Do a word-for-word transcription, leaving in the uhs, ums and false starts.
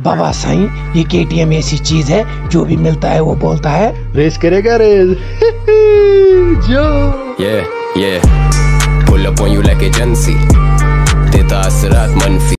बाबा साईं, ये केटीएम ऐसी चीज है जो भी मिलता है वो बोलता है रेस करेगा रेस। जो Yeah, yeah. Pull up on you like agency. देता असरात मनफी।